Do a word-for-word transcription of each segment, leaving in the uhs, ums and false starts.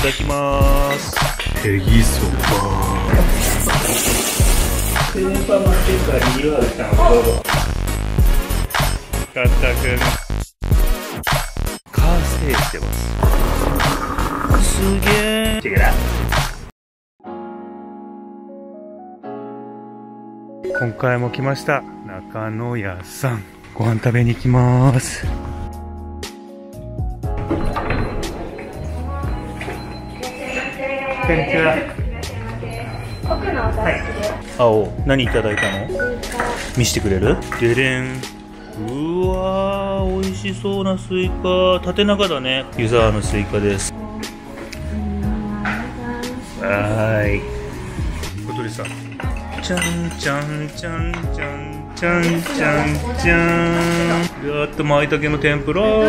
だきます。ヘギそば。電波マステーカーリニューアルしたのどうぞ。カンタ君カーステイしてます。すげえ。チェケラ。今回も来ました。中野屋さん。ご飯食べに行きます。こんにちは。はい。青、何いただいたの？見せてくれる？でれん。うわー、美味しそうなスイカ。縦長だね。湯沢のスイカです。はーい。小鳥さん。ちゃんちゃんちゃんちゃんちゃんちゃんちゃん。やっと舞茸の天ぷら。や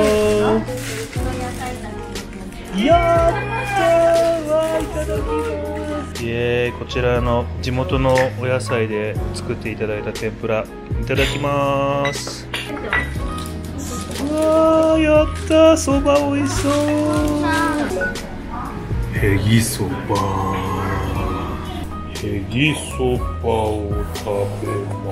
ったー、わー、いただきます。イエーイ。こちらの地元のお野菜で作っていただいた天ぷらいただきます。うわー、やったー、そば美味しそう。ヘギそば。ヘギそばを食べます。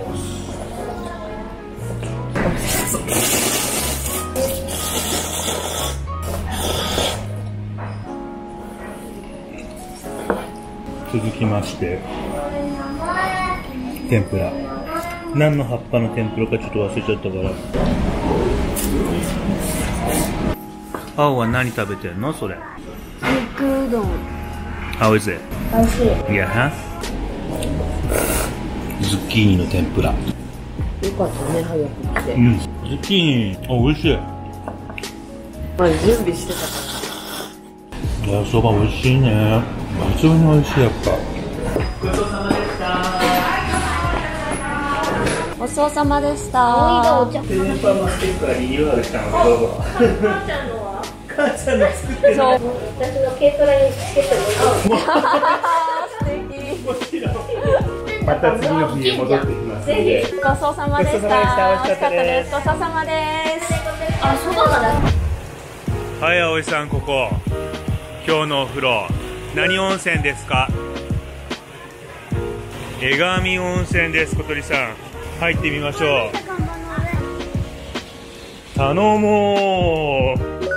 続きまして天ぷら。何の葉っぱの天ぷらかちょっと忘れちゃったから。青は何食べてんのそれ？ 肉うどん。 How is it? 美味しい。 いや、ズッキーニの天ぷら。よかったね、早く来て。 うん、ズッキーニ、あ、美味しい。 まあ、準備してたから。 いや、そば美味しいね。抜群に美味しい、やっぱ。 ごちそうさまでした。 ごちそうさまでした。電波マステーカーリニューアルしたのどうぞ。母ちゃんのは？母ちゃんの作ってる。そう。私の軽トラにつけてもらう。素敵。もちろん。また次の日に戻ってきますので。 ごちそうさまでした。美味しかったです。ごちそうさまです。あ、そばがだ。 はい、葵さん、ここ。今日のお風呂。何温泉ですか？江上温泉です。小鳥さん、入ってみましょう。頼もう。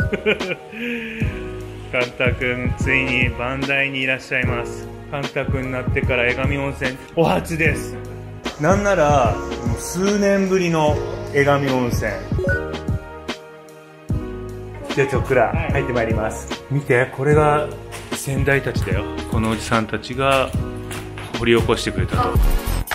カンタ君、ついに番台にいらっしゃいます。カンタ君になってから江上温泉お初です。なんならもう数年ぶりの江上温泉。じゃあちょっくら入ってまいります。見て、これが先代たちだよ。このおじさんたちが掘り起こしてくれたと。 今夜の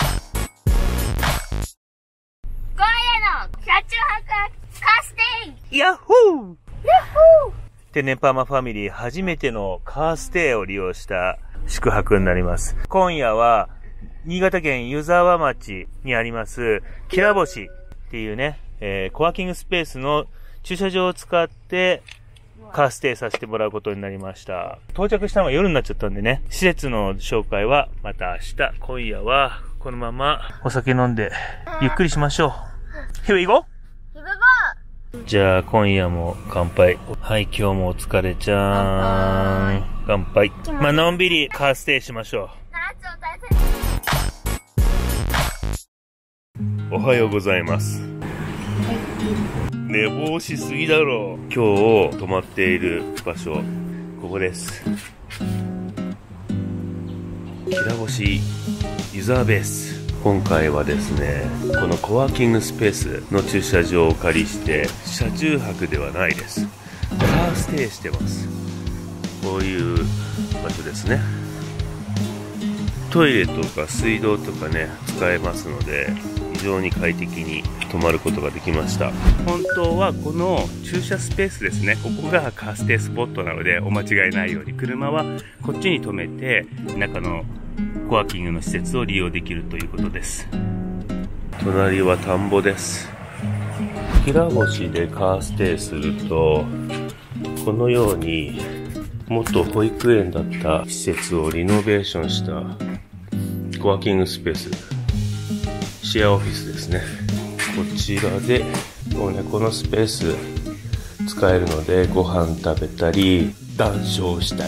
車中泊カーステイ。 ヤッホー。天然パーマファミリー初めてのカーステイを利用した宿泊になります。今夜は新潟県湯沢町にありますきらぼしっていうね、えー、コワーキングスペースの駐車場を使ってカーステイさせてもらうことになりました。到着したのが夜になっちゃったんでね、施設の紹介はまた明日。今夜はこのままお酒飲んでゆっくりしましょう。Here we go! じゃあ今夜も乾杯。はい、今日もお疲れちゃーん。乾杯。まあのんびりカーステイしましょう。おはようございます。寝坊しすぎだろう。今日泊まっている場所、ここです。きらぼし湯沢ベース。今回はですね、このコワーキングスペースの駐車場をお借りして車中泊ではないです。カーステイしてます。こういう場所ですね。トイレとか水道とかね使えますので、非常に快適に泊まることができました。本当はこの駐車スペースですね、ここがカーステイスポットなので、お間違いないように車はこっちに止めて中のコワーキングの施設を利用できるということです。隣は田んぼです。きらぼしでカーステイすると、このように元保育園だった施設をリノベーションしたコワーキングスペース、シェアオフィスですね。こちらでもうね、このスペース使えるので、ご飯食べたり談笑したり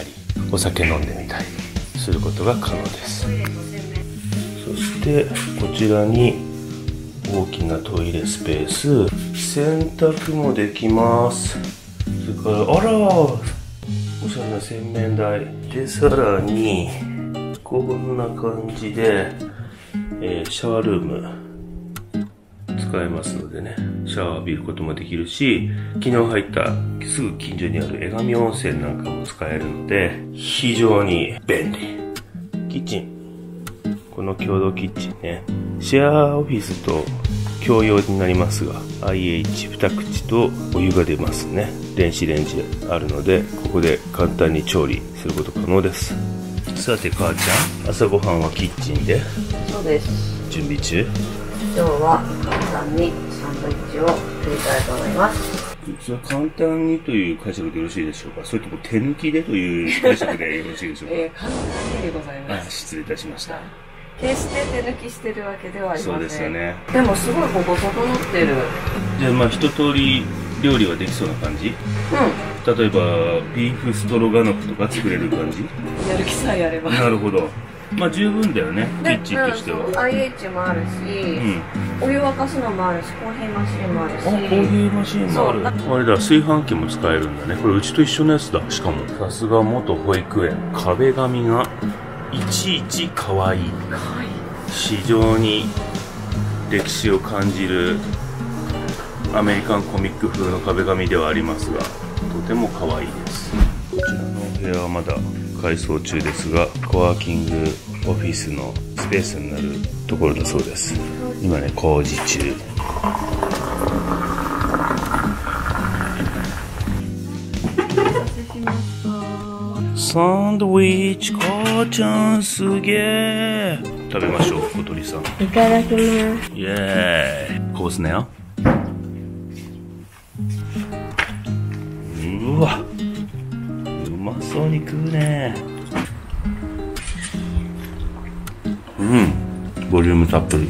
お酒飲んでみたりすることが可能です。そしてこちらに大きなトイレスペース、洗濯もできます。それからあらおしゃれな洗面台で、さらにこんな感じで、えー、シャワールーム使えますのでね、シャワー浴びることもできるし、昨日入ったすぐ近所にある江上温泉なんかも使えるので非常に便利。キッチン、この共同キッチンね、シェアオフィスと共用になりますが アイエイチに 口とお湯が出ますね。電子レンジあるのでここで簡単に調理すること可能です。さて母ちゃん、朝ごはんはキッチンでそうです。 準備中。 今日は簡単にサンドイッチを作りたいと思います。 それは簡単にという解釈でよろしいでしょうか、それとも手抜きでという解釈でよろしいでしょうか。 えー、簡単にでございます。 あ、失礼いたしました。 決して手抜きしてるわけではありません。 そうですよね。 でもすごいここ整ってる。 じゃあまあ一通り料理はできそうな感じ。 うん。 例えばビーフストロガノフとか作れる感じ。 やる気さえやれば。 なるほど。まあ十分だよね、キッチンとしては。 うん、アイエイチ もあるし、うん、お湯沸かすのもあるし、コーヒーマシンもあるし。 あ、コーヒーマシンもある。あれだ、炊飯器も使えるんだね。これうちと一緒のやつだ。しかもさすが元保育園。壁紙がいちいち可愛い。 可愛い。 非常に歴史を感じるアメリカンコミック風の壁紙ではありますが、とても可愛いです。こちらのお部屋はまだ改装中ですが、コワーキングオフィスのスペースになるところだそうです。今ね、工事中。サンドイッチ、母ちゃんすげえ。食べましょう、小鳥さん。 いただきます。 イエーイ。こぼすなよ。うわ、うまそうに食うね。うん、ボリュームたっぷり。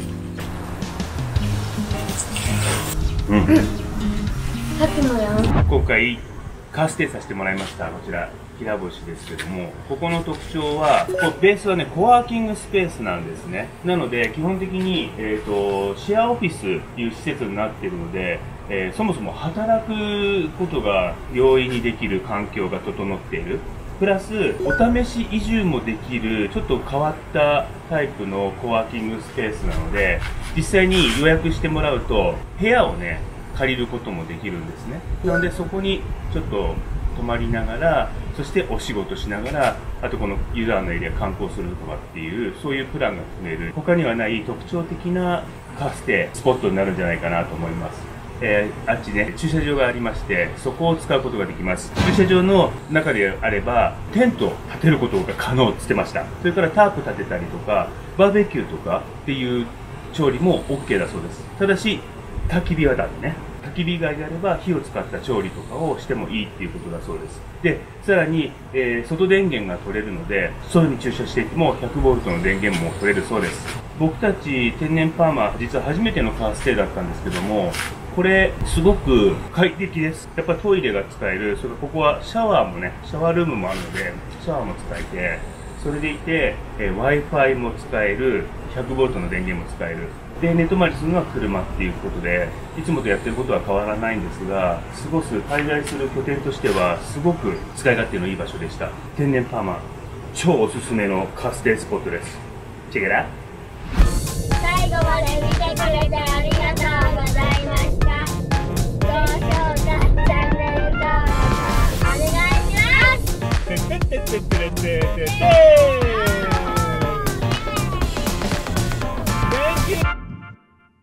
うん、 さっきのやん。 今回カーステさせてもらいました。こちら平干しですけども、ここの特徴はこうベースはね、コワーキングスペースなんですね。なので基本的に、えーと、シェアオフィスという施設になっているので、えー、そもそも働くことが容易にできる環境が整っている。プラスお試し移住もできるちょっと変わったタイプのコワーキングスペースなので、実際に予約してもらうと部屋をね借りることもできるんですね。なのでそこにちょっと泊まりながら、そしてお仕事しながら、あとこのユダーのエリア観光するとかっていう、そういうプランが組める他にはない特徴的なカーステスポットになるんじゃないかなと思います。えー、あっちね、駐車場がありまして、そこを使うことができます。駐車場の中であればテントを立てることが可能って言ってました。それからタープ立てたりとかバーベキューとかっていう調理も OK だそうです。ただし焚き火はダメね。焚き火以外であれば火を使った調理とかをしてもいいっていうことだそうです。で、さらに、えー、外電源が取れるので、外に駐車していてもひゃくボルトの電源も取れるそうです。僕たち天然パーマ、実は初めてのカーステだったんですけども、これすごく快適です。やっぱトイレが使える。それからここはシャワーもね、シャワールームもあるので、シャワーも使えて、それでいて、えー、Wi-Fi も使える、ひゃくボルトの電源も使える。で、寝泊まりするのは車っていうことで、いつもとやってることは変わらないんですが、過ごす、滞在する拠点としては、すごく使い勝手のいい場所でした。天然パーマ、超おすすめのカーステスポットです。チェケラ。 最後まで見てくれてありがとうございました。高評価、チャンネル登録お願いします。